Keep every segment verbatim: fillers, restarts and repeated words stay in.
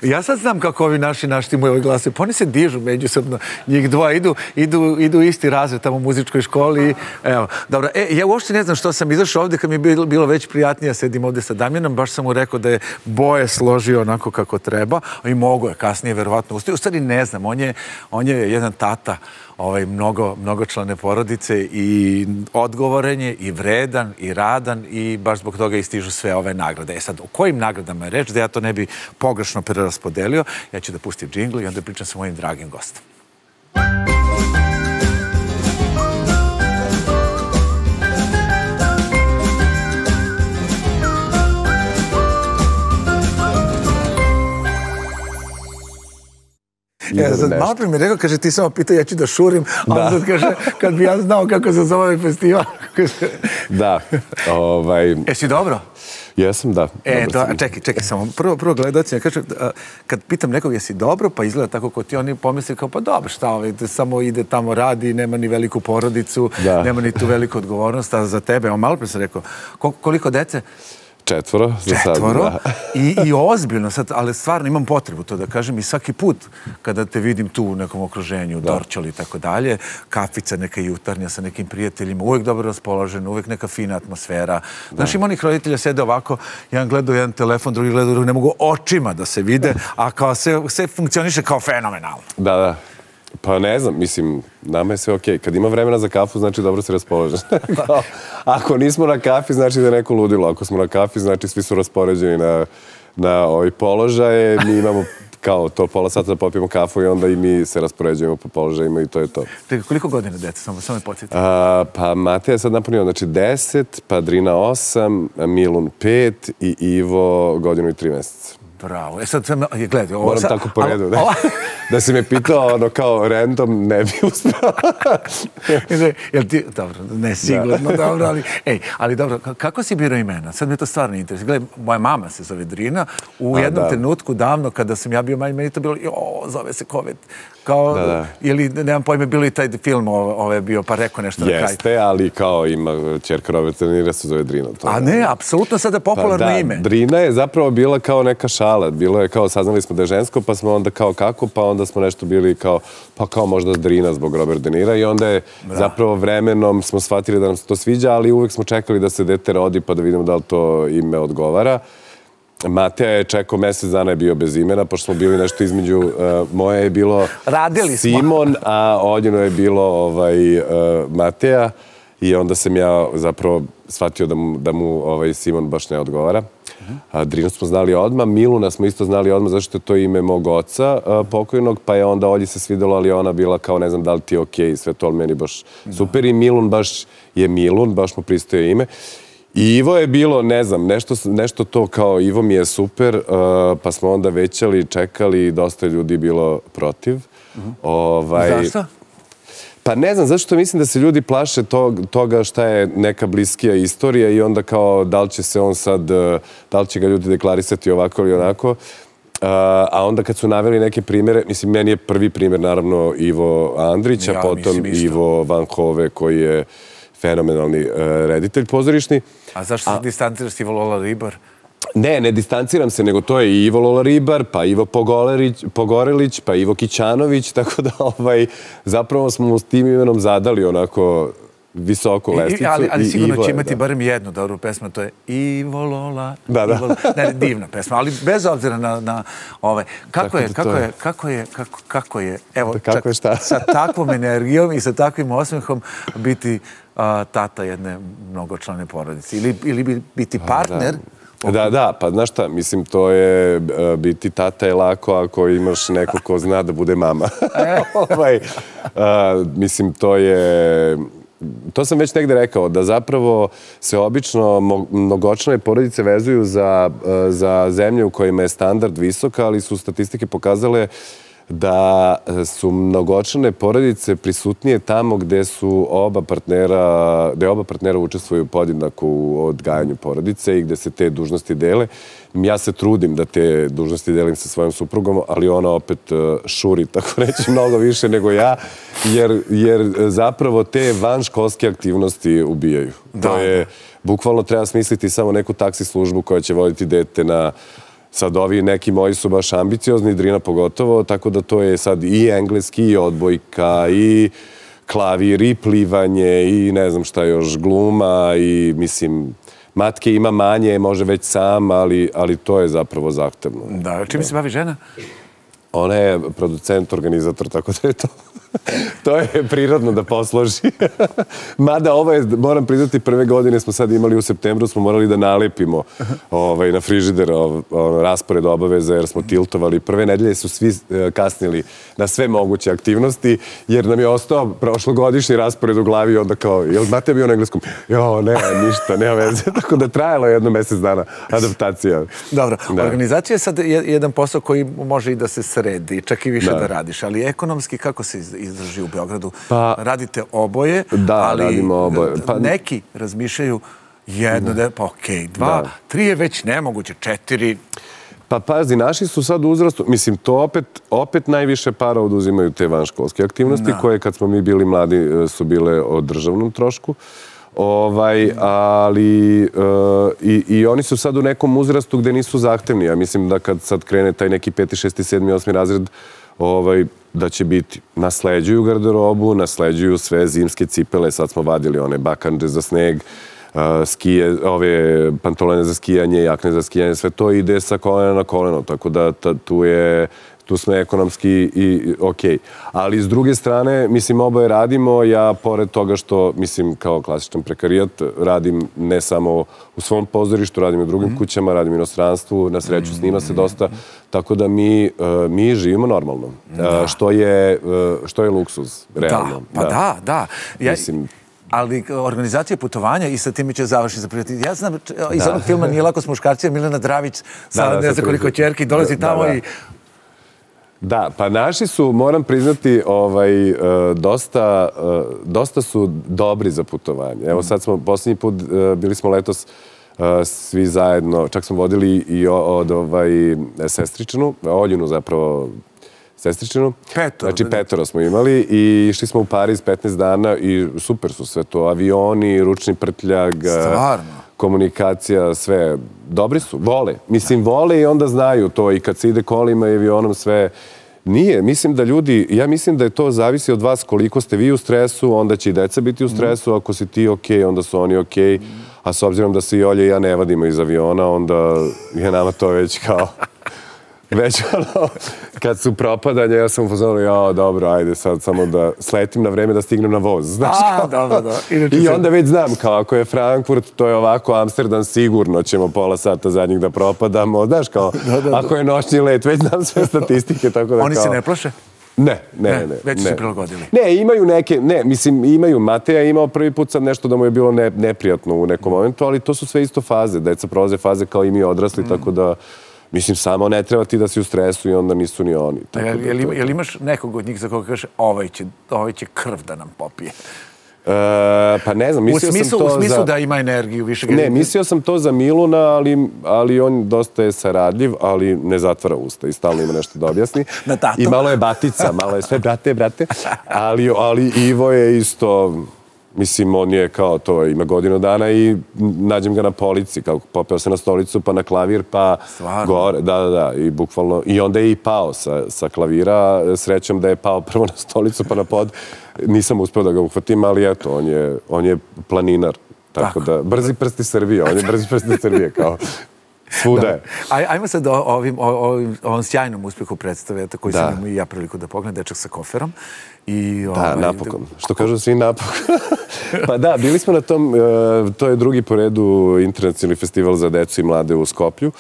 Ja sad znam kako ovi naši naštimo ovi glase. Pa oni se dižu međusobno. Njih dva idu, idu, idu isti razred tamo u muzičkoj školi. Evo, dobro. E, ja uopšte ne znam što sam izašao ovdje kad mi je bilo, bilo već prijatnije. Sedim ovdje sa Damjanom. Baš sam mu rekao da je boje složio onako kako treba. I mogo je kasnije, verovatno. U stvari ne znam. On je, on je jedan tata ovaj, mnogo, mnogočlane porodice i odgovoren je i vredan i radan i baš zbog toga istižu sve ove nagrade. E sad, o kojim nagradama je reč, da ja to ne bi pogrešno preraspodelio, ja ću da pustim džingl i onda pričam sa mojim dragim gostom. Ja, sad malo prije mi rekao, kaže, ti samo pitao, ja ću da šurim, a onda kaže, kad bi ja znao kako se zove festival. Da. Jesi dobro? Jesam, da. E, čekaj, čekaj, samo. Prvo gledalci, kad pitam nekog jesi dobro, pa izgleda tako ko ti, oni pomisli kao, pa dobro, šta, samo ide tamo, radi, nema ni veliku porodicu, nema ni tu veliku odgovornost, a za tebe, evo, malo prije sam rekao, koliko dece? Četvoro. Četvoro. I ozbiljno sad, ali stvarno imam potrebu to da kažem i svaki put kada te vidim tu u nekom okruženju, Dorčoli i tako dalje, kafica neka jutarnja sa nekim prijateljima, uvijek dobro raspoložen, uvijek neka fina atmosfera. Znaš, ima onih roditelja sede ovako, jedan gleda u jedan telefon, drugi gleda u drugi, ne mogu očima da se vide, a kao sve funkcioniše kao fenomenalno. Da, da. Pa ne znam, mislim, nama je sve okej. Kad ima vremena za kafu, znači dobro se raspoložen. Ako nismo na kafi, znači da je neko ludilo. Ako smo na kafi, znači svi su raspoređeni na ovi položaje. Mi imamo kao to pola sata da popijemo kafu i onda i mi se raspoređujemo po položajima i to je to. Čekaj, koliko godina djeca? Samo me podsjeti. Pa Mateja je sad napunio, znači deset, pa Drina osam, Milun pet i Ivo godinu i tri mjeseca. Bravo. E sad, gledaj, ovo... Moram tako po redu, da si me pitao, ono, kao random, ne bi uspio. Jel ti... Dobro, ne sigurno, dobro, ali... Ej, ali dobro, kako si birao imena? Sad me to stvarno interesuje. Gledaj, moja mama se zove Drina. U jednom trenutku, davno, kada sam ja bio manj, meni to bilo, jo, zove se Kovet. Kao, ili, nemam pojme, bilo i taj film ove bio, pa rekao nešto na kraju. Jeste, ali kao ima čerka Robert Trenira, se zove Drina. A ne, apsolutno sada popularno ime. Drina je zapravo bila kao neka šala. Bilo je kao, saznali smo da je žensko, pa smo onda kao kako, pa onda smo nešto bili kao, pa kao možda Drina zbog Robert De Nira i onda je zapravo vremenom smo shvatili da nam se to sviđa, ali uvek smo čekali da se dete rodi pa da vidimo da li to ime odgovara. Mateja je čekao mjesec dana, je bio bez imena, pošto smo bili nešto između, moje je bilo Simon, a Oljino je bilo Mateja i onda sam ja zapravo shvatio da mu Simon baš ne odgovara. Drinu smo znali odmah, Miluna smo isto znali odmah zato što je to ime mog oca pokojnog, pa je onda Olji se svidjelo, ali ona bila kao ne znam da li ti je okej, sve to, ali meni baš super i Milun baš je Milun, baš mu pristoje ime. I Ivo je bilo, ne znam, nešto to kao Ivo mi je super, pa smo onda većali, čekali i dosta ljudi bilo protiv. Zašto? Pa ne znam, zašto mislim da se ljudi plaše toga šta je neka bliskija istorija i onda kao da li će se on sad, da li će ga ljudi deklarisati ovako ili onako. A onda kad su naveli neke primjere, mislim, meni je prvi primjer naravno Ivo Andrić, a potom Ivo Van Hove koji je fenomenalni reditelj pozorišni. A zašto se distanciraš Ivo Lola Ribar? Ne, ne distanciram se, nego to je i Ivo Lola Ribar, pa Ivo Pogorelić, pa Ivo Kićanović, tako da zapravo smo mu s tim imenom zadali onako visoku lestvicu. Ali sigurno će imati barem jednu dobru pesmu, to je Ivo Lola. Da, da. Ne, divna pesma, ali bez obzira na ove. Kako je, kako je, kako je, kako je, evo, sa takvom energijom i sa takvim osmehom biti tata jedne mnogočlane porodice ili biti partner. Da, da, pa znaš šta, mislim, to je, biti tata je lako ako imaš neko ko zna da bude mama. Mislim, to je, to sam već negde rekao, da zapravo se obično mnogočlane porodice vezuju za zemlje u kojima je standard visok, ali su statistike pokazale da su mnogočlane porodice prisutnije tamo gde su oba partnera, gde oba partnera učestvuju podjednako u odgajanju porodice i gde se te dužnosti dele. Ja se trudim da te dužnosti delim sa svojom suprugom, ali ona opet šuri, tako reći, mnogo više nego ja, jer zapravo te vanškolske aktivnosti ubijaju. To je, bukvalno treba smisliti samo neku taksi službu koja će voditi dete na sad ovi neki moji su baš ambiciozni, Drina pogotovo, tako da to je sad i engleski, i odbojka, i klavir, i plivanje, i ne znam šta još, gluma, i mislim, matke ima manje, može već sam, ali, ali to je zapravo zahtevno. Da, čim se bavi žena? Ona je producent, organizator, tako da je to... To je prirodno da posloži. Mada ovo je, moram priznati, prve godine smo sad imali u septembru, smo morali da nalepimo na frižider raspored obaveza jer smo tiltovali. Prve nedelje su svi kasnili na sve moguće aktivnosti jer nam je ostao prošlogodišnji raspored u glavi i onda kao, jel znate bio na engleskom? Jo, ne, ništa, nema veze. Tako da trajalo jedno mesec dana adaptacija. Dobro, organizacija je sad jedan posao koji može i da se sredi, čak i više da radiš, ali ekonomski kako se izdrži u Beogradu? Radite oboje, ali neki razmišljaju jedno, da je pa okej, dva, tri je već nemoguće, četiri... Pa pazi, naši su sad u uzrastu, mislim, to opet najviše para oduzimaju te vanškolske aktivnosti koje kad smo mi bili mladi su bile o državnom trošku. Ali i oni su sad u nekom uzrastu gde nisu zahtevni. Ja mislim da kad sad krene taj neki peti, šesti, sedmi, osmi razred, da će biti, nasleđuju garderobu, nasleđuju sve zimske cipele, sad smo vadili one bakandže za sneg, ove pantolone za skijanje, jakne za skijanje, sve to ide sa kolena na koleno, tako da tu je, tu smo ekonomski i okej. Ali s druge strane, mislim, oboje radimo, ja pored toga što, mislim, kao klasičan prekarijat, radim ne samo u svom pozorištu, radim i u drugim kućama, radim u inostranstvu, na sreću snima se dosta, tako da mi živimo normalno, što je luksuz, realno. Da, pa da, da. Ali organizacija putovanja i sa tim će završiti za prijatelji. Ja znam, iz onog filma Nije lako s muškarcima, Milena Dravić sa ne znam koliko ćerki dolazi tamo i... Da, pa naši su, moram priznati, dosta su dobri za putovanje. Evo sad smo, posljednji put bili smo letos svi zajedno, čak smo vodili i od sestričanu, Oljunu zapravo, sestričanu. Petoro. Znači petoro smo imali i išli smo u Pariz petnaest dana i super su sve to. Avioni, ručni prtljag, komunikacija, sve. Dobri su, vole. Mislim, vole i onda znaju to i kad se ide kolima i avionom sve. Nije, mislim da ljudi, ja mislim da je to zavisi od vas koliko ste vi u stresu, onda će i deca biti u stresu, ako si ti okej, onda su oni okej, a s obzirom da se i Olje i ja ne vadimo iz aviona, onda je nama to već kao... Već ono, kad su propadanja, ja sam upozorila, ja, dobro, ajde sad samo da sletim na vreme da stignem na voz, znaš kao. I onda već znam, kao ako je Frankfurt, to je ovako, Amsterdam, sigurno ćemo pola sata zadnjih da propadamo, znaš kao, ako je noćni let, već znam sve statistike, tako da kao... Oni se ne plaše? Ne, ne, ne. Već su prilagodili? Ne, imaju neke, ne, mislim, imaju. Mateja je imao prvi put sad nešto da mu je bilo neprijatno u nekom momentu, ali to su sve isto faze, deca prolaze faze kao i mi odrasli, tako da... Mislim, samo ne treba ti da si u stresu i onda nisu ni oni. Je li imaš nekog od njih za koga kaže ovaj će krv da nam popije? Pa ne znam, mislio sam to za... U smislu da ima energiju više... Ne, mislio sam to za Miluna, ali on dosta je saradljiv, ali ne zatvara usta i stalno ima nešto da objasni. Na tatu. I malo je batica, malo je sve brate, brate. Ali Ivo je isto... Mislim, on je kao to, ima godinu dana i nađem ga na polici, kao popeo se na stolicu, pa na klavir, pa gore. Da, da, da, i bukvalno. I onda je i pao sa klavira, srećom da je pao prvo na stolicu, pa na pod. Nisam uspeo da ga uhvatim, ali eto, on je planinar. Tako da, brzi prsti Srbije, on je brzi prsti Srbije, kao... Svuda je. Ajmo sad o ovom sjajnom uspjehu predstave, koji sam imao i ja priliku da pogledam, Dečak sa koferom. Da, napokon. Što kažu svi napokon. Pa da, bili smo na tom, to je drugi po redu internacionalni festival za decu i mlade u Skoplju.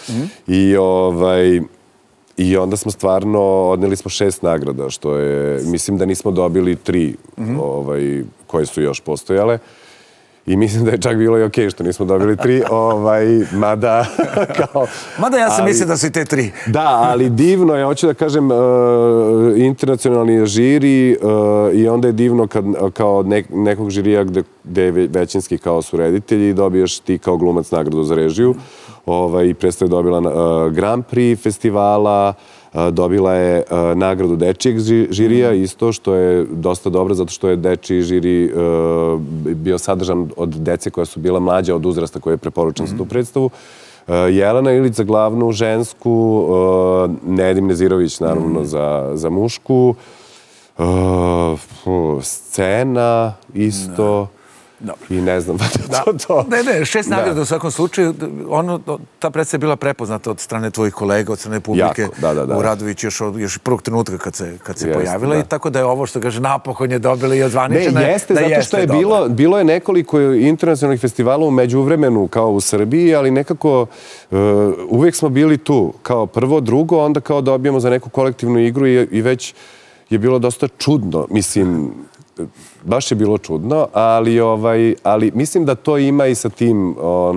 I onda smo stvarno, odneli smo šest nagrada, što je, mislim da nismo dobili tri koje su još postojale. I mislim da je čak bilo i okej što nismo dobili tri, mada kao... Mada ja sam mislio da su i te tri. Da, ali divno je, hoću da kažem, internacionalni žiri i onda je divno kad kao nekog žirija gde je većinski kao su reditelji i dobiješ ti kao glumac nagradu za režiju i predstav je dobila Grand Prix festivala, dobila je nagradu dečijeg žirija, isto što je dosta dobro, zato što je dečiji žiri bio sadržan od dece koja su bila mlađa od uzrasta koja je preporučen za tu predstavu. Jelena Ilić za glavnu žensku, Nedim Nezirović naravno za mušku, Scena isto... I ne znam, to to. Ne, ne, šest nagrada u svakom slučaju. Ta predstava je bila prepoznata od strane tvojih kolega, od strane publike u Radoviću još prvog trenutka kad se pojavila. I tako da je ovo što kaže napokon je dobila i odzvaničena. Ne, jeste, zato što je bilo bilo je nekoliko internacionalnih festivala u međuvremenu kao u Srbiji, ali nekako uvijek smo bili tu. Kao prvo, drugo, onda kao dobijemo za neku kolektivnu igru i već je bilo dosta čudno. Mislim... Baš je bilo čudno, ali mislim da to ima i sa tim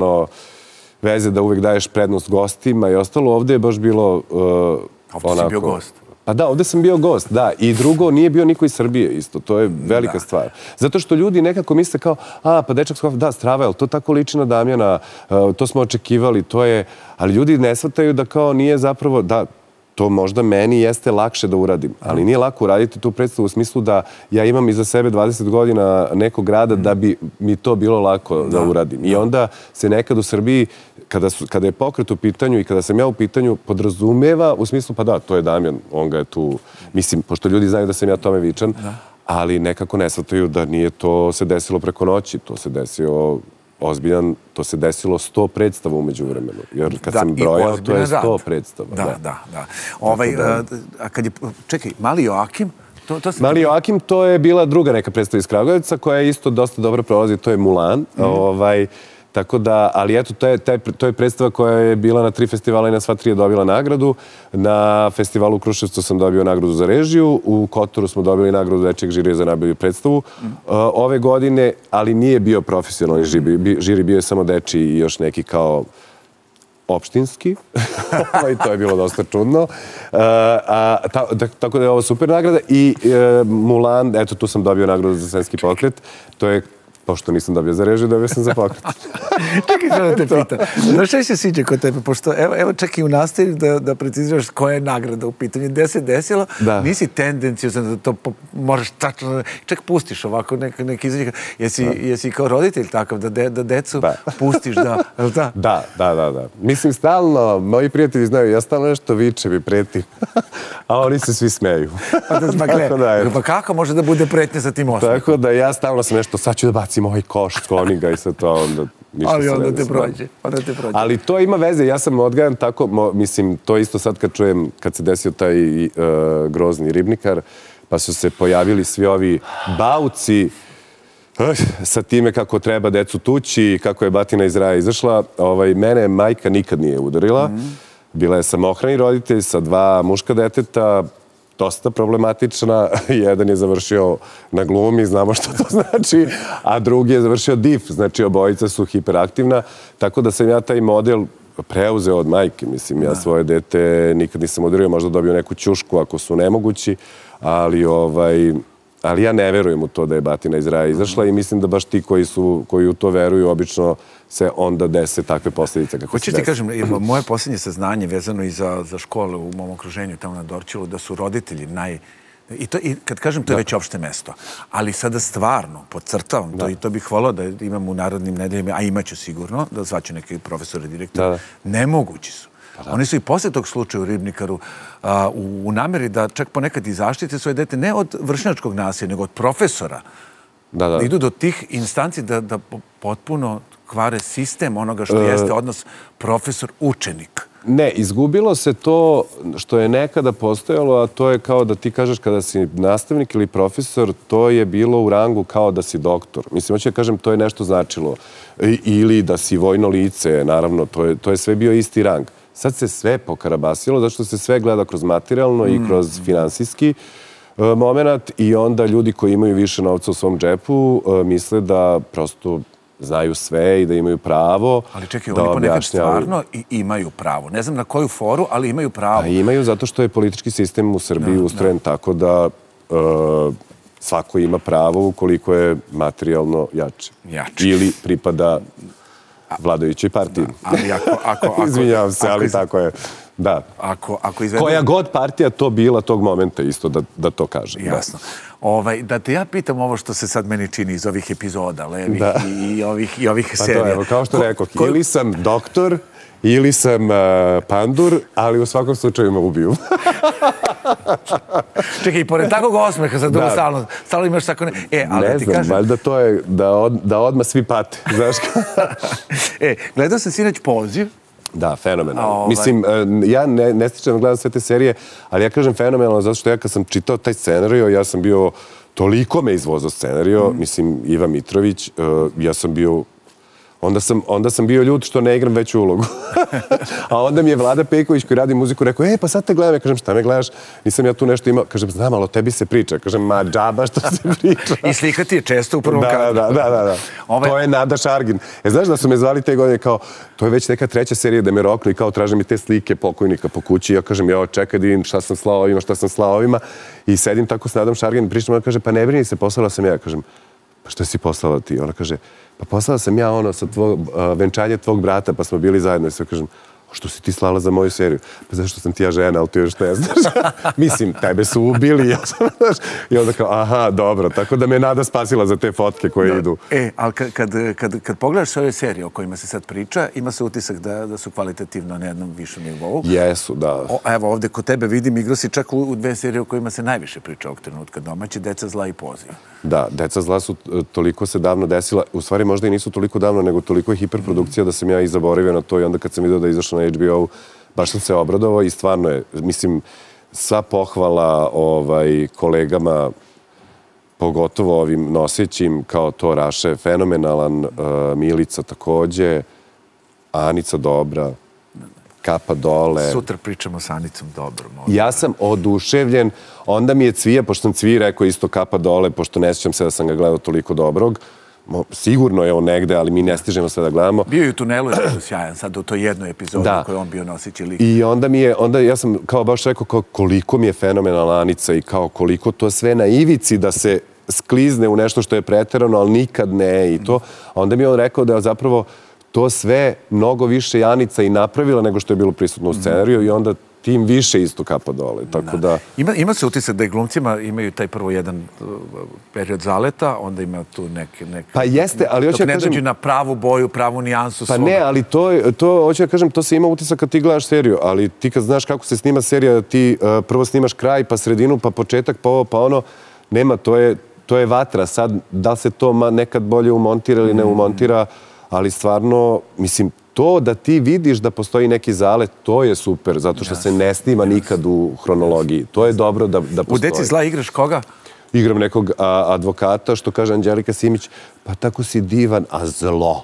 veze da uvijek daješ prednost gostima i ostalo. Ovdje je baš bilo onako... Ovdje si bio gost. Pa da, ovdje sam bio gost, da. I drugo, nije bio niko iz Srbije isto. To je velika stvar. Zato što ljudi nekako misle kao, a, pa dečak Skof, da, Strava, jel to tako liči na Damjana, to smo očekivali, to je... Ali ljudi ne shvataju da kao nije zapravo, da, to možda meni jeste lakše da uradim, ali nije lako uraditi tu predstavu u smislu da ja imam iza sebe dvadeset godina nekog rada da bi mi to bilo lako da uradim. I onda se nekad u Srbiji, kada je pokret u pitanju i kada sam ja u pitanju, podrazumeva u smislu, pa da, to je Damjan, on ga je tu, mislim, pošto ljudi znaju da sam ja tome vičan, ali nekako ne shvataju da nije to se desilo preko noći, to se desilo ozbiljan, to se desilo sto predstava umeđu vremenu. Jer kad sam brojao, to je sto predstava. Da, da, da. A kad je, čekaj, Mali Joakim? Mali Joakim, to je bila druga neka predstava iz Kragujevca, koja je isto dosta dobro prolazi, to je Mulan. Tako da, ali eto, to je predstava koja je bila na tri festivala i na sva tri je dobila nagradu. Na festivalu u Kruševcu sam dobio nagradu za režiju, u Kotoru smo dobili nagradu dečijeg žirija za najbolju predstavu. Ove godine, ali nije bio profesionalni žiri, bio je samo dečiji i još neki kao opštinski. I to je bilo dosta čudno. Tako da je ovo super nagrada. I Mulan, eto, tu sam dobio nagradu za scenski pokret. To je pošto nisam dobio za režiju, dobio sam za pokret. Čekaj, što da te pitam. Znaš šta se sviđa kod tebe? Pošto, evo čak i u nastavi da preciziraš koja je nagrada u pitanju. Gde se desilo? Nisi tendencijozan da to moraš tačno... Čak pustiš ovako neki izređaj. Jesi kao roditelj takav da decu pustiš da... Da, da, da, da. Mislim, stalno, moji prijatelji znaju, ja stalno nešto vičem i pretim. A oni se svi smeju. Pa kako može da bude pretnje sa tim osmehom? Tako da ja stalno sam nešto, sad ću da bacim ovaj koš, skloni ga i sve to, onda ništa se ne... Ali onda te prođe, onda te prođe. Ali to ima veze, ja sam odgajan tako, mislim, to isto sad kad čujem, kad se desio taj grozni Ribnikar, pa su se pojavili svi ovi bauci sa time kako treba decu tući, kako je batina iz raja izašla. Mene majka nikad nije udarila. Bila je samohrani roditelj sa dva muška deteta, dosta problematična. Jedan je završio na glumi, znamo što to znači, a drugi je završio D I F, znači obojica su hiperaktivna, tako da sam ja taj model preuzeo od majke. Mislim, ja svoje dete nikad nisam udario, možda dobio neku ćušku ako su nemogući, ali ali ja ne verujem u to da je batina iz raja izašla i mislim da baš ti koji u to veruju obično se onda dese takve posljedice kako se desi. Hoćeš ti kažem, moje posljednje saznanje vezano i za škole u mom okruženju tamo na Dorćolu, da su roditelji naj... I kad kažem, to je već opšte mesto. Ali sada stvarno, podcrtavam to i to bih volao da imam u narodnim nedeljima, a imaću sigurno, da zvaću neke profesore, direktora, nemogući su. Oni su i posle tog slučaja u Ribnikaru u nameri da čak ponekad i zaštite svoje dete ne od vršnjačkog nasilja, nego od profesora. Da idu do tih instanci da potpuno kvare sistem onoga što jeste odnos profesor-učenik. Ne, izgubilo se to što je nekada postojalo, a to je kao da ti kažeš kada si nastavnik ili profesor, to je bilo u rangu kao da si doktor. Mislim, hoću da kažem, to je nešto značilo. Ili da si vojno lice, naravno, to je sve bio isti rang. Sad se sve pokarabasilo, zato što se sve gleda kroz materijalno i kroz finansijski moment i onda ljudi koji imaju više novca u svom džepu misle da prosto znaju sve i da imaju pravo. Ali čekaj, oni ponekad stvarno imaju pravo. Ne znam na koju foru, ali imaju pravo. Imaju zato što je politički sistem u Srbiji ustrojen tako da svako ima pravo ukoliko je materijalno jači. Ili pripada vladajućoj partiji. Izvinjavam se, ali tako je. Da. Koja god partija to bila tog momenta isto da to kaže. Jasno. Da te ja pitam ovo što se sad meni čini iz ovih epizoda, levih i ovih serija. Pa to, evo, kao što rekao, ili sam doktor, ili sam uh, pandur, ali u svakom slučaju me ubiju. Čekaj, i pored takvog osmeha, sad dugo stalno, stalno imaš tako ne... E, ali ne ti znam, kažem... valjda to je da, od, da odmah svi pate, znaš kao? E, gledao sam sinoć Poziv. Da, fenomenalno. Ovaj. Mislim, ja ne, ne stičem da gledam sve te serije, ali ja kažem fenomenalno zato što ja kad sam čitao taj scenario, ja sam bio, toliko me izvozao scenario, mm. mislim, Iva Mitrović, uh, ja sam bio, onda sam, onda sam bio ljud što ne igram veću ulogu. A onda mi je Vlada Pejković koji radi muziku rekao, e, pa sad te gledam, ja kažem, šta me gledaš? Nisam ja tu nešto imao, kažem, znam, ali o tebi se priča. Kažem, ma džaba što se priča. I slika ti je često u prvom da, kadru. Da, da, da, da. Ove... To je Nada Šargin. E, znaš da su me zvali te godine kao, to je već neka treća serija da me roknu i kao traže mi te slike pokojnika po kući. Ja kažem, ja čekaj da vidim šta sam slao ovima, šta sam slao ovima. I sedim tako s Nadom Šargin i pričam, ona kaže, pa ne brini se, poslala sam ja. Kažem, pa što si poslala ti? Ona kaže, pa poslala sam ja ono sa tvoj, uh, venčanje tvog brata, pa smo bili zajedno i sve kažem, što si ti slala za moju seriju? Pa zato što sam ti ja žena, ali ti još ne znaš. Mislim, tebe su ubili, ja sam, znaš. I onda kao, aha, dobro, tako da me Nada spasila za te fotke koje da. Idu. E, ali kad, kad, kad, kad pogledaš sve ove serije o kojima se sad priča, ima se utisak da, da su kvalitativno na jednom višem nivou. Jesu, da. O, evo, ovde kod tebe vidim, igrao si čak u, u dve serije o kojima se najviše priča ovog trenutka. Domaći, Deca zla i Poziv. Da, Deca zla su toliko se davno desila, u stvari možda i nisu toliko davno, nego toliko je hiperprodukcija da sam ja i zaboravio na to i onda kad sam vidio da je izašao na H B O, baš sam se obradovao i stvarno je, mislim, sva pohvala ovaj, kolegama, pogotovo ovim nosećim, kao to Raše, fenomenalan, uh, Milica takođe, Anica dobra, Kapa dole. Sutra pričamo s Anicom dobro. Ja sam oduševljen, onda mi je Cvija, pošto sam Cviji rekao isto Kapa dole, pošto ne sjećam se da sam ga gledao toliko dobrog, sigurno je on negde, ali mi ne stižemo sve da gledamo. Bio je u tunelu, je bio sjajan, sad u toj jednoj epizodi u kojoj on bio nosići lik. I onda mi je, onda ja sam kao baš rekao kao koliko mi je fenomenalna Anica i kao koliko to sve na ivici da se sklizne u nešto što je preterano, ali nikad ne i to. A onda mi je on rekao da je zapravo to sve mnogo više Anica i napravila nego što je bilo prisutno u scenariju i onda tim više isto Kapa dole. Tako da... Ima, ima se utisak da i glumcima imaju taj prvo jedan period zaleta, onda ima tu neke... neke pa jeste, ali hoću da kažem... Dok ne dođu na pravu boju, pravu nijansu pa svoga. Ne, ali to, to, hoću da kažem, to se ima utisak kad ti gledaš seriju, ali ti kad znaš kako se snima serija, ti uh, prvo snimaš kraj, pa sredinu, pa početak, pa ovo, pa ono, nema, to je, to je vatra. Sad, da li se to ma nekad bolje umontira ili ne umontira, ali stvarno, mislim, to da ti vidiš da postoji neki zalet, to je super, zato što se ne snima nikad u hronologiji. To je dobro da, da postoji. U Deci zla igraš koga? Igram nekog a, advokata, što kaže Anđelika Simić, pa tako si divan, a zlo.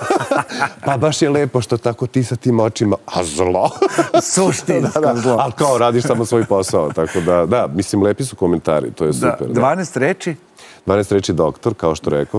Pa baš je lepo što tako ti sa tim očima, a zlo. Suštinsko da, da. zlo. Ali kao, radiš samo svoj posao, tako da, da, mislim, lepi su komentari, to je super. Da. dvanaest reči? dvanaest reči doktor, kao što rekao.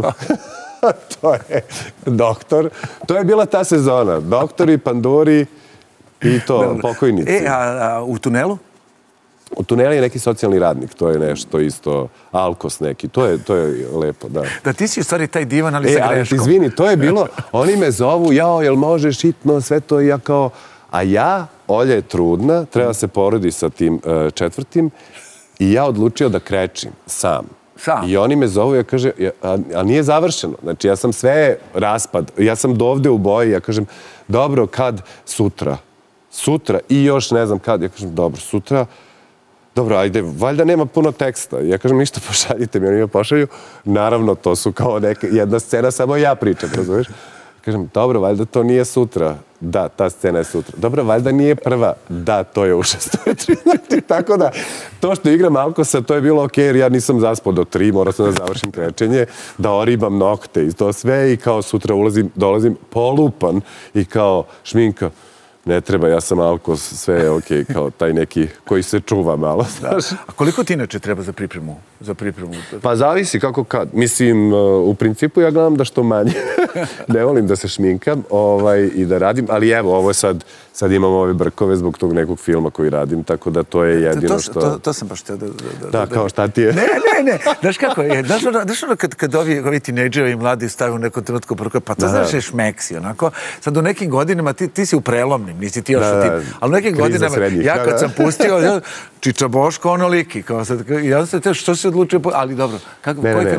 To je doktor. To je bila ta sezona. Doktori, panduri i to, pokojnici. E, a, a u tunelu? U tunelu je neki socijalni radnik. To je nešto isto, alkos neki. To je, to je lepo, da. Da ti si u stvari taj divan, ali e, sa greškom. Ali izvini, to je bilo, oni me zovu, jao, jel možeš hitno, sve to i ja kao, a ja, Olja je trudna, treba se porodi sa tim uh, četvrtim i ja odlučio da krečim sam. Sam. I oni me zovu, ja kažem, a, a nije završeno. Znači, ja sam sve raspad. Ja sam dovde u boji, ja kažem, dobro, kad? Sutra. Sutra. I još ne znam kad. Ja kažem, dobro, sutra. Dobro, ajde, valjda nema puno teksta. Ja kažem, ništa, pošaljite mi. Oni me pošalju. Naravno, to su kao neka, jedna scena, samo ja pričam, razumiješ? Kažem, dobro, valjda to nije sutra. Da, ta scena je sutra. Dobro, valjda nije prva. Da, to je u šestoj trinaesti. Tako da, to što igram Alkosa, to je bilo okej, jer ja nisam zaspao do tri, morao sam da završim krečenje, da oribam nokte i to sve i kao sutra ulazim, dolazim polupan i kao šminka. Ne treba, ja sam Alkos, sve je okej, kao taj neki koji se čuva malo, znaš. A koliko ti inače treba za pripremu? Za pripremu? Pa zavisi kako kad. Mislim, u principu ja gledam da što manje. Ne volim da se šminkam ovaj, i da radim, ali evo, ovo je sad, sad imam ove brkove zbog tog nekog filma koji radim, tako da to je jedino to, što... To, to sam baš teo da... Da, da, kao šta ti je? Ne, ne, ne. Znaš kako je? Znaš ono, znaš ono kad, kad ovi, ovi tinejdžeri i mladi stave u nekom trenutku brkove, pa to znaš je šmeksi, onako. Sad u nekim godinama ti, ti si u prelomnim, nisi ti još u tim. Ali u nekim godinama, ja kad sam pustio, ja, Čiča Boško, ono liki, kao sad, ja sam te, što se odlučio, ali dobro, kako, koji film je?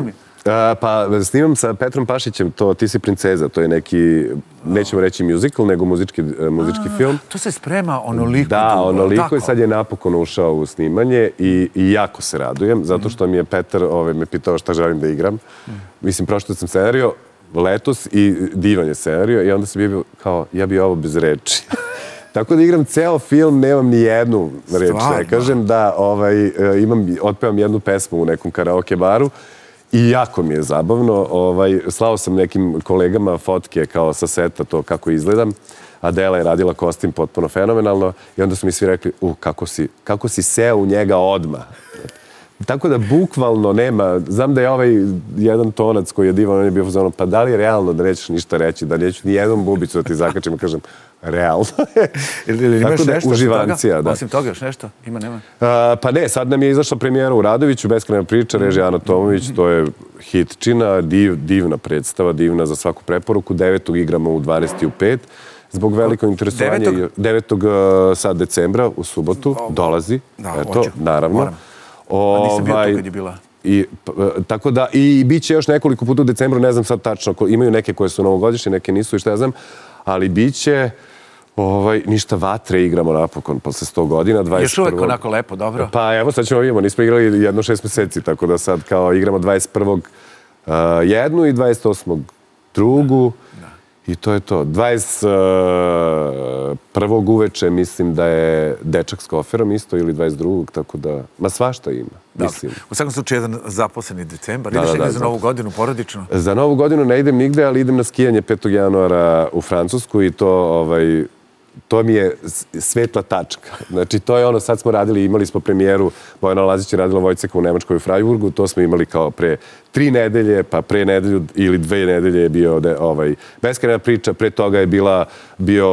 Pa snimam sa Petrom Pašićem, to Ti si princeza, to je neki, nećemo reći musical, nego muzički film. To se sprema onoliko. Da, onoliko i sad je napokon ušao u snimanje i jako se radujem, zato što mi je Petar me pitao šta želim da igram. Mislim, prošlo sam scenario, letos i divan je scenario i onda sam bio kao, ja bi ovo bez reči. Tako da igram ceo film, nemam ni jednu reč, ne kažem da otpevam jednu pesmu u nekom karaoke baru i jako mi je zabavno. Slao sam nekim kolegama fotke kao sa seta to kako izgledam. Adela je radila kostim potpuno fenomenalno i onda su mi svi rekli, u, kako si seo u njega odmah. Tako da bukvalno nema, znam da je ovaj jedan tonac koji je divan, on je bio u zonu, pa da li je realno da nećeš ništa reći, da neću ni jednom bubicu da ti zakačim i kažem, realno je. Ili imaš nešto uživancija, da. Osim toga još nešto? Ima, nema? Pa ne, sad nam je izašla premijera u Radoviću, Beskrajna priča, režija Ana Tomović, to je hitčina, divna predstava, divna za svaku preporuku. Devetog igramo u dvanaest i u pet. Zbog velikog interesovanja. Devetog sad decembra, u subotu, dolazi. Eto, naravno. A nisam bio to kad je bila. Tako da, i bit će još nekoliko puta u decembru, ne znam sad tačno, imaju neke koje su novogodišnje, neke nisu i šta ja znam, ali bit će, ništa, Vatre igramo napokon, posle sto godina, dvadeset prvog. Još uvek onako lepo, dobro. Pa evo, sad ćemo vidimo, nismo igrali jedno šest meseci, tako da sad kao igramo dvadeset prvog jednu i dvadeset osmog drugu. I to je to. dvadeset prvog uveče mislim da je Dečak s koferom isto ili dvadeset drugog tako da, ma svašta ima. U svakom slučaju jedan zaposleni decembar. Ideš negdje za Novu godinu porodično? Za Novu godinu ne idem nigde, ali idem na skijanje petog januara u Francusku i to to mi je svetla tačka. Znači, to je ono, sad smo radili, imali smo premijeru, Bojana Lazić je radila Vojceka u Nemačkoj u Freiburgu, to smo imali kao pre tri nedelje, pa pre nedelju ili dve nedelje je bio Beskrajna priča, pre toga je bila, bio,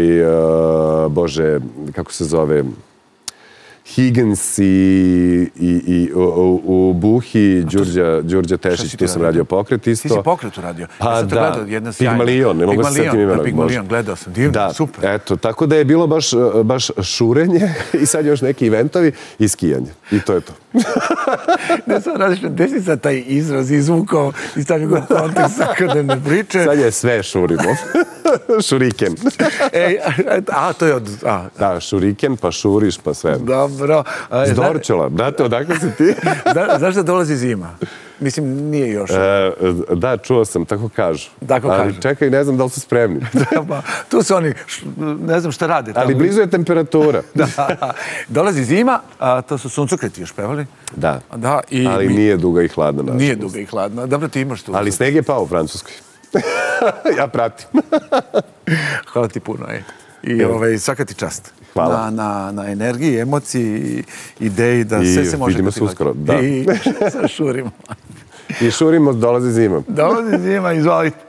bože, kako se zove, Higgins i u Buhi, Đurđa Tešić, tu sam radio Pokret isto. Ti si Pokret uradio? Pa da, Pigmalion, ne mogu se setim imena. Pigmalion, gledao sam, divno, super. Eto, tako da je bilo baš šurenje i sad još neki eventovi i skijanje. I to je to. Ne sam različno, gde si sad taj izraz izvukao i stavio ga u kontekst svakodnevne priče? Sad je sve šurimo. Šuriken. A, to je od... Da, šuriken, pa šuriš, pa sve. Dobro. S Dorčola. Brate, odakle si ti? Znaš da dolazi zima? Mislim, nije još. Da, čuo sam, tako kažu. Tako kažu. Ali čekaj, ne znam da li su spremni. Tu su oni, ne znam šta rade. Ali blizu je temperatura. Dolazi zima, to su suncokreti još pevali. Da, ali nije duga i hladna. Nije duga i hladna. Dobro, ti imaš tu. Ali sneg je pao u Francuskoj. Ja pratim. Hvala ti puno. I svaka ti čast. Hvala. Na energiji, emociji, ideji da sve se može... I vidimo se uskoro, da. I sad šurimo. I šurimo, dolazi zima. Dolazi zima, izvolite.